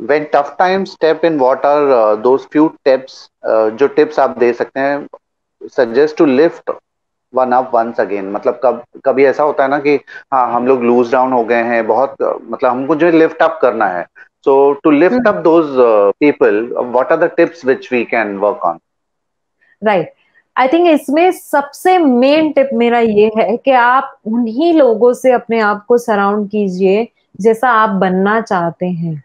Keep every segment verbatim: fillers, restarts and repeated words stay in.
When tough time step in, what are those few tips, जो tips आप दे सकते हैं suggest to lift one up once again? मतलब कब कभी ऐसा होता है ना कि हाँ हम लोग लूज डाउन हो गए हैं बहुत, अ, मतलब हमको जो लिफ्ट अप करना है, so to lift up those people, what are the tips which we can work on? Right. I think इसमें सबसे मेन टिप मेरा ये है कि आप उन्हीं लोगों से अपने आप को सराउंड कीजिए जैसा आप बनना चाहते हैं।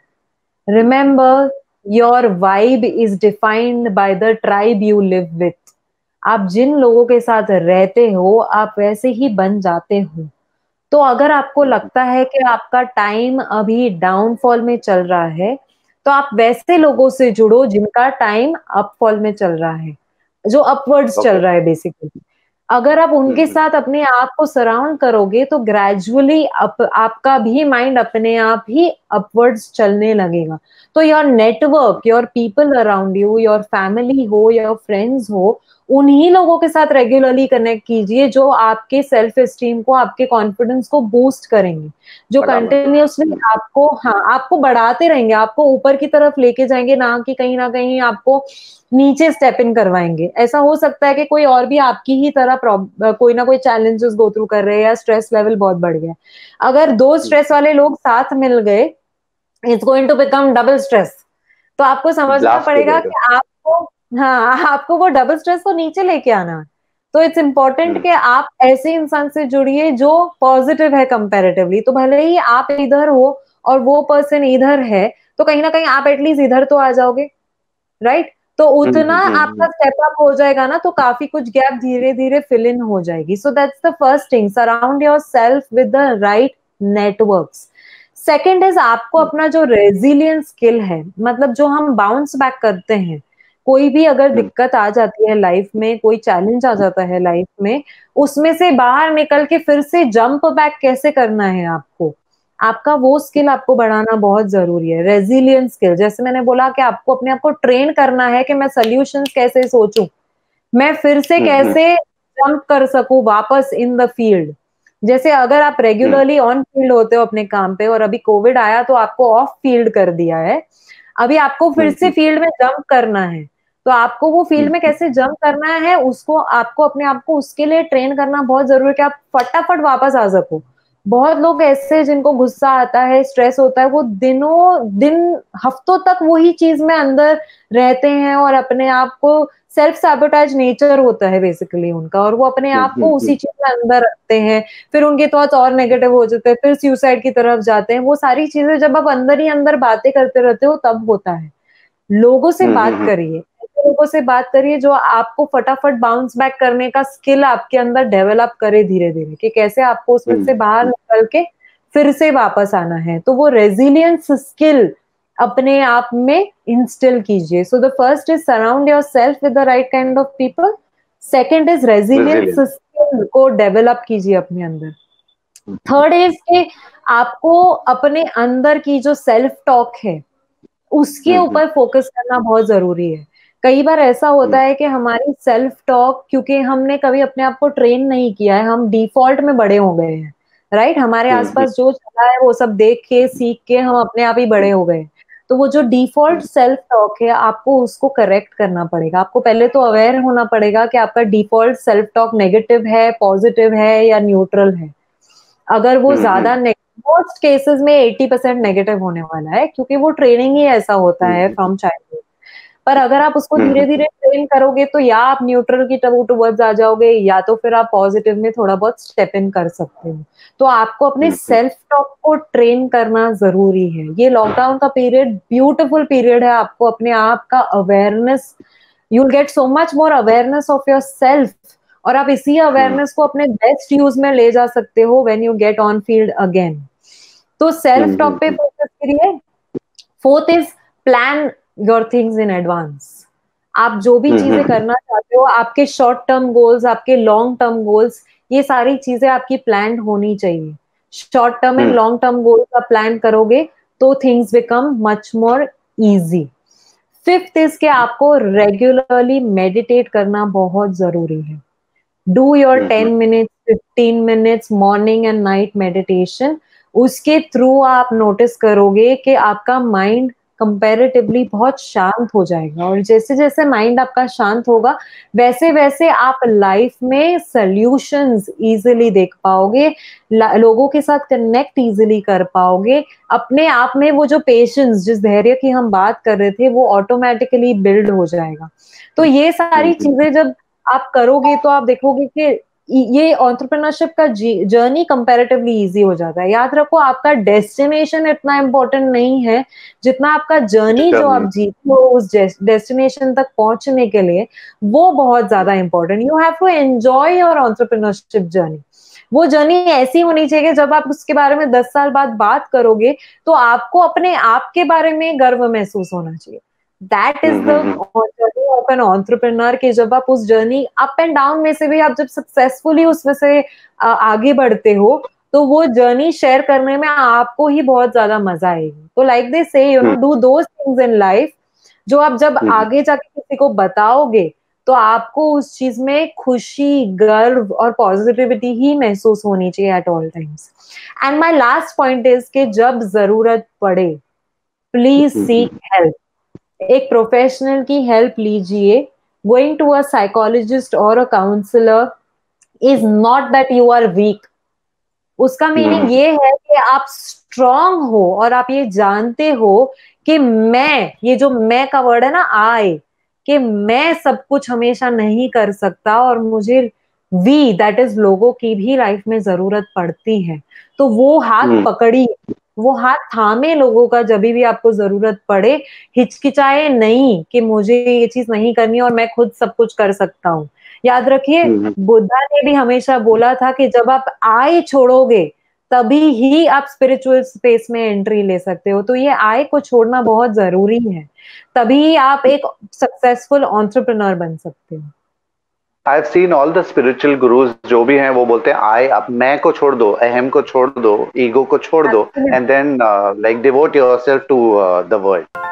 Remember, your vibe is defined by the tribe you live with. आप जिन लोगों के साथ रहते हो आप वैसे ही बन जाते हो। तो अगर आपको लगता है कि आपका टाइम अभी डाउनफॉल में चल रहा है, तो आप वैसे लोगों से जुड़ो जिनका टाइम अपफॉल में चल रहा है, जो अपवर्ड्स चल ओके। रहा है बेसिकली। अगर आप उनके साथ अपने आप को सराउंड करोगे तो ग्रेजुअली अप, आपका भी माइंड अपने आप ही अपवर्ड्स चलने लगेगा। तो your network, your people around you, your family हो, योर फ्रेंड्स हो, उन्हीं लोगों के साथ रेगुलरली कनेक्ट कीजिए जो आपके सेल्फ एस्टीम को, आपके कॉन्फिडेंस को बूस्ट करेंगे, जो बढ़ावा देगा। कंटिन्यूअसली आपको, हाँ, आपको बढ़ाते रहेंगे, आपको ऊपर की तरफ लेके जाएंगे, ना कि कहीं ना कहीं आपको नीचे स्टेप इन करवाएंगे। ऐसा हो सकता है कि कोई और भी आपकी ही तरह प्रॉब- कोई ना कोई चैलेंजेस गो थ्रू कर रहे हैं या स्ट्रेस लेवल बहुत बढ़ गया है। अगर दो स्ट्रेस वाले लोग साथ मिल गए, it's going to become double stress. तो आपको समझना ब्लास्ट हो पड़ेगा जाएगा। कि आपको, हाँ, आपको वो डबल स्ट्रेस को नीचे लेके आना है। तो इट्स इंपॉर्टेंट हम्म। कि आप ऐसे इंसान से जुड़िए जो पॉजिटिव है कंपैरेटिवली। तो भले ही आप इधर हो और वो पर्सन इधर है, तो कहीं ना कहीं आप एटलीस्ट इधर तो आ जाओगे, राइट? तो हम्म। उतना हम्म। आपका हम्म। स्टेप अप हो जाएगा ना, तो काफी कुछ गैप धीरे धीरे फिल इन हो जाएगी। So that's the first thing, surround yourself with the right networks. Second is, आपको हम्म। अपना जो रेजिलियंस स्किल है, मतलब जो हम बाउंस बैक करते हैं, कोई भी अगर हम्म। दिक्कत आ जाती है लाइफ में, कोई चैलेंज आ जाता है लाइफ में, उसमें से बाहर निकल के फिर से जंप बैक कैसे करना है आपको, आपका वो स्किल आपको बढ़ाना बहुत जरूरी है। रेजिलियंस स्किल, जैसे मैंने बोला कि आपको अपने आप को ट्रेन करना है कि मैं सॉल्यूशंस कैसे सोचूं, मैं फिर से हम्म। हम्म। कैसे जंप कर सकूं वापस इन द फील्ड। जैसे अगर आप हम्म। रेगुलरली ऑन फील्ड होते हो अपने काम पे और अभी कोविड आया तो आपको ऑफ फील्ड कर दिया है, अभी आपको फिर हम्म। से हम्म। फील्ड में जंप करना है। तो आपको वो फील्ड हम्म। में कैसे जंप करना है, उसको आपको अपने आप को उसके लिए ट्रेन करना बहुत जरूरी है कि आप फटाफट वापस आ सको। बहुत लोग ऐसे हैं जिनको गुस्सा आता है, स्ट्रेस होता है, वो दिनों दिन, हफ्तों तक वही चीज में अंदर रहते हैं और अपने आप को, सेल्फ सैबोटाज नेचर होता है बेसिकली उनका, और वो अपने हम्म। आप को हम्म। उसी हम्म। चीज में अंदर रखते हैं। फिर उनके थॉट्स और नेगेटिव हो जाते हैं, फिर सुसाइड की तरफ जाते हैं। वो सारी चीजें जब आप अंदर ही अंदर बातें करते रहते हो तब होता है। लोगों से हम्म। बात हम्म। करिए, ऐसे लोगों से बात करिए जो आपको फटाफट बाउंस बैक करने का स्किल आपके अंदर डेवलप करे धीरे धीरे, कि कैसे आपको उसमें हम्म। से बाहर हम्म। निकल के फिर से वापस आना है। तो वो रेजिलियंस स्किल अपने आप में इंस्टिल कीजिए। So the first is surround yourself with the right kind of people. Second is resilience resilience. Skill को डेवलप कीजिए अपने अंदर। हम्म। हम्म। थर्ड इज कि आपको अपने अंदर की जो सेल्फ टॉक है उसके हम्म। ऊपर फोकस करना बहुत जरूरी है। कई बार ऐसा होता हम्म। है कि हमारी सेल्फ टॉक, क्योंकि हमने कभी अपने आप को ट्रेन नहीं किया है, हम डिफॉल्ट में बड़े हो गए हैं, राइट? हमारे हम्म। हम्म। आसपास जो चला है वो सब देख के सीख के हम अपने आप ही बड़े हो गए। तो वो जो डिफॉल्ट हम्म। सेल्फ टॉक है आपको उसको करेक्ट करना पड़ेगा। आपको पहले तो अवेयर होना पड़ेगा कि आपका डिफॉल्ट सेल्फ टॉक नेगेटिव है, पॉजिटिव है या न्यूट्रल है। अगर वो हम्म। हम्म। ज्यादा, मोस्ट केसेस में एटी परसेंट नेगेटिव होने वाला है, क्योंकि वो ट्रेनिंग ही ऐसा होता है हम्म। From childhood. पर अगर आप उसको हम्म। धीरे धीरे ट्रेन करोगे तो या आप न्यूट्रल की टूवर्ड्स आ जाओगे, या तो फिर आप पॉजिटिव में थोड़ा बहुत स्टेप इन कर सकते हो। तो आपको अपने हम्म। हम्म। सेल्फ टॉक को ट्रेन करना जरूरी है। ये लॉकडाउन का पीरियड ब्यूटीफुल पीरियड है, आपको अपने आप का awareness, you will get so much more awareness of yourself, और आप इसी हम्म। अवेयरनेस को अपने बेस्ट यूज में ले जा सकते हो when you get on field again. तो सेल्फ हम्म। टॉक पे हम्म। फोकस करिए। Fourth is, plan your things in advance. आप जो भी हम्म। चीजें हम्म। करना चाहते हो, आपके शॉर्ट टर्म गोल्स, आपके लॉन्ग टर्म गोल्स, ये सारी चीजें आपकी प्लान होनी चाहिए। Short term and hmm. Long term goals आप प्लान करोगे तो things become much more easy. Fifth is के आपको रेगुलरली मेडिटेट करना बहुत जरूरी है। Do your hmm. Ten hmm. Minutes fifteen minutes morning and night meditation. उसके थ्रू आप नोटिस करोगे कि आपका माइंड कंपैरेटिवली बहुत शांत हो जाएगा, और जैसे जैसे माइंड आपका शांत होगा वैसे वैसे आप लाइफ में सॉल्यूशंस इजीली देख पाओगे, लोगों के साथ कनेक्ट इजीली कर पाओगे, अपने आप में वो जो पेशेंस, जिस धैर्य की हम बात कर रहे थे, वो ऑटोमेटिकली बिल्ड हो जाएगा। तो ये सारी चीजें जब आप करोगे तो आप देखोगे कि ये एंटरप्रेन्योरशिप का जर्नी कंपैरेटिवली इजी हो जाता है। याद रखो, आपका डेस्टिनेशन इतना इम्पोर्टेंट नहीं है जितना आपका जर्नी जो आप जीते हो उस डेस्टिनेशन तक पहुंचने के लिए, वो बहुत ज्यादा important. You have to enjoy your entrepreneurship journey. वो जर्नी ऐसी होनी चाहिए कि जब आप उसके बारे में दस साल बाद बात करोगे तो आपको अपने आप के बारे में गर्व महसूस होना चाहिए। That is the journey of an entrepreneur, कि जब आप उस जर्नी अप एंड डाउन में से भी आप जब सक्सेसफुली उसमें से आगे बढ़ते हो तो वो जर्नी शेयर करने में आपको ही बहुत ज्यादा मजा आएगी। तो like they say you know do those things in life जो आप जब आगे जाके किसी को बताओगे तो आपको उस चीज में खुशी, गर्व और पॉजिटिविटी ही महसूस होनी चाहिए at all times. And my last point is कि जब जरूरत पड़े प्लीज सीक हेल्प। एक प्रोफेशनल की हेल्प लीजिए। गोइंग टू अ साइकोलॉजिस्ट और a counsellor is not that you are weak. उसका मीनिंग ये है कि आप स्ट्रांग हो और आप ये जानते हो कि मैं, ये जो मैं का वर्ड है ना, आई, कि मैं सब कुछ हमेशा नहीं कर सकता और मुझे वी, दैट इज लोगों की भी लाइफ में जरूरत पड़ती है। तो वो हाथ पकड़ी, वो हाथ थामे लोगों का जब भी आपको जरूरत पड़े। हिचकिचाए नहीं कि मुझे ये चीज नहीं करनी और मैं खुद सब कुछ कर सकता हूँ। याद रखिए, बुद्धा ने भी हमेशा बोला था कि जब आप आई छोड़ोगे तभी ही आप स्पिरिचुअल स्पेस में एंट्री ले सकते हो। तो ये आई को छोड़ना बहुत जरूरी है, तभी आप एक सक्सेसफुल एंटरप्रेन्योर बन सकते हो। I've seen all the spiritual gurus जो भी हैं वो बोलते हैं आई, आप मैं को छोड़ दो, अहम को छोड़ दो, ईगो को छोड़ दो, and then like devote yourself to the world.